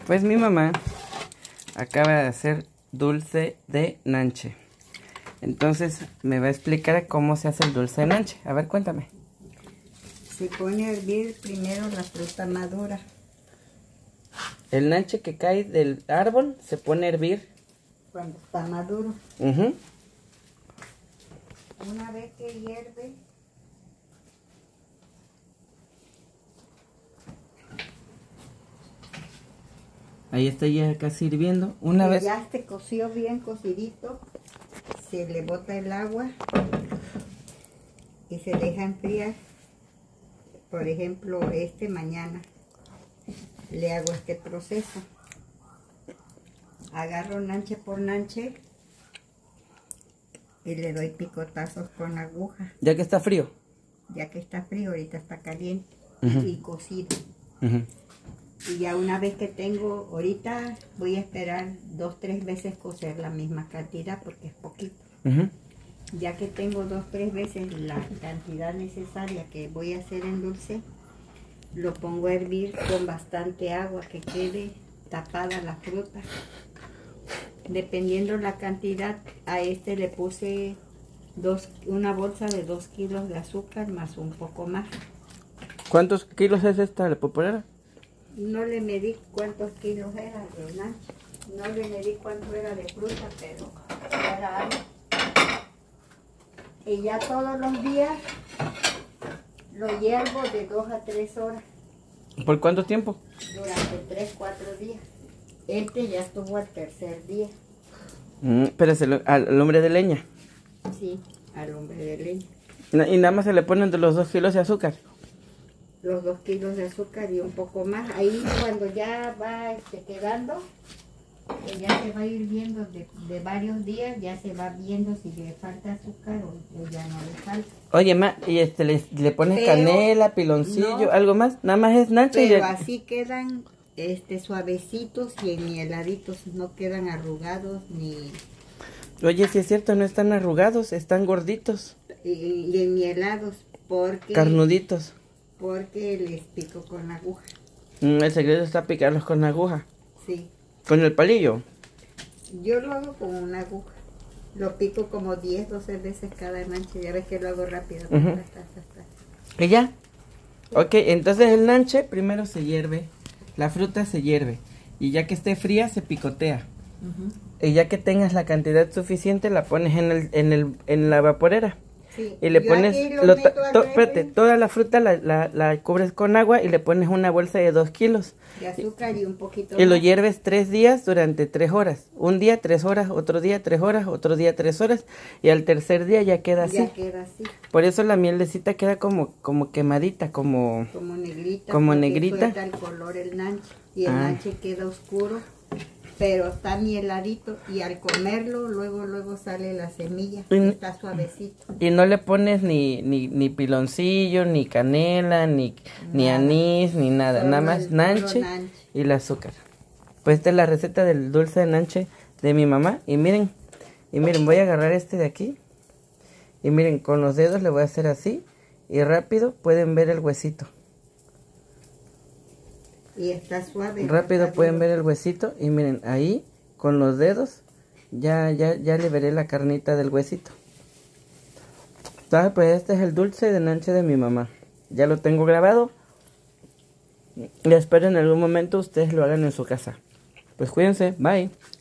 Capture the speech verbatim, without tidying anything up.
Pues mi mamá acaba de hacer dulce de nanche. Entonces me va a explicar cómo se hace el dulce de nanche. A ver, cuéntame. Se pone a hervir primero la fruta madura. El nanche que cae del árbol se pone a hervir Cuando está maduro. Uh-huh. Una vez que hierve, ahí está ya casi hirviendo. Una vez ya se coció bien cocidito, se le bota el agua y se deja enfriar. Por ejemplo, este mañana le hago este proceso. Agarro nanche por nanche y le doy picotazos con aguja. Ya que está frío. Ya que está frío, ahorita está caliente Uh-huh. y cocido. Uh-huh. Y ya una vez que tengo, ahorita voy a esperar dos, tres veces cocer la misma cantidad porque es poquito. Uh-huh. Ya que tengo dos, tres veces la cantidad necesaria que voy a hacer en dulce, lo pongo a hervir con bastante agua, que quede tapada la fruta. Dependiendo la cantidad, a este le puse dos, una bolsa de dos kilos de azúcar más un poco más. ¿Cuántos kilos es esta la popolera? No le medí cuántos kilos era de nanche, no le medí cuánto era de fruta, pero era algo. Y ya todos los días lo hiervo de dos a tres horas. ¿Por cuánto tiempo? Durante tres, cuatro días. Este ya estuvo al tercer día. Mm, pero se lo, al hombre de leña. Sí, al hombre de leña. Y nada más se le ponen de los dos kilos de azúcar. Los dos kilos de azúcar y un poco más. Ahí cuando ya va este, quedando, que ya se va a ir viendo de, de varios días, ya se va viendo si le falta azúcar o, o ya no le falta. Oye, ma, y este le, le pones Pero, canela, piloncillo, no, algo más, nada más es nanche. Pero y así quedan este suavecitos y enmieladitos, no quedan arrugados ni... Oye, si es cierto, no están arrugados, están gorditos. Y, y enmielados porque... Carnuditos. Porque les pico con aguja. Mm, el secreto está picarlos con aguja. Sí. ¿Con el palillo? Yo lo hago con una aguja. Lo pico como diez, doce veces cada nanche. Ya ves que lo hago rápido. Uh-huh. Ta, ta, ta, ta. ¿Y ya? Ok, entonces el nanche primero se hierve, la fruta se hierve, y ya que esté fría se picotea. Uh-huh. Y ya que tengas la cantidad suficiente la pones en el, en el, en la vaporera. Sí, y le pones, lo lo to, to, espérate, toda la fruta la, la, la cubres con agua y le pones una bolsa de dos kilos. De azúcar y un poquito Y más. lo hierves tres días durante tres horas. Un día tres horas, otro día tres horas, otro día tres horas. Y al tercer día ya queda así. Ya queda así. Por eso la mielecita queda como, como quemadita, como... Como negrita. Como negrita. Suelta el color el nanche. Y el ah. nanche queda oscuro. Pero está mieladito y al comerlo luego luego sale la semilla y está suavecito. Y no le pones ni ni, ni piloncillo, ni canela, ni, nada. ni anís, ni nada, solo nada más el, nanche, nanche y el azúcar. Pues esta es la receta del dulce de nanche de mi mamá. Y miren, y miren, voy a agarrar este de aquí. Y miren, con los dedos le voy a hacer así. Y rápido pueden ver el huesito. Y está suave. Rápido está pueden duro. ver el huesito y miren, ahí con los dedos ya ya ya le veré la carnita del huesito. Entonces, pues este es el dulce de nanche de mi mamá. Ya lo tengo grabado. Y espero en algún momento ustedes lo hagan en su casa. Pues cuídense, bye.